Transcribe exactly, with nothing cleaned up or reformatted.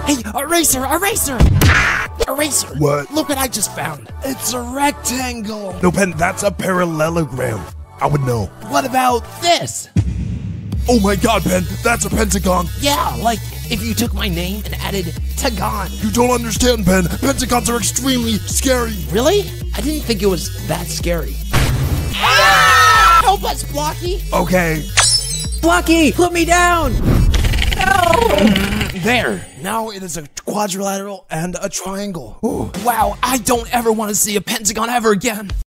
Hey, eraser, eraser! Eraser! What? Look what I just found. It's a rectangle. No, Pen, that's a parallelogram. I would know. What about this? Oh my god, Pen, that's a pentagon. Yeah, like if you took my name and added Tagon. You don't understand, Pen. Pentagons are extremely scary. Really? I didn't think it was that scary. Ah! Help us, Blocky! Okay. Blocky, put me down! There. Now it is a quadrilateral and a triangle. Ooh, wow, I don't ever want to see a pentagon ever again.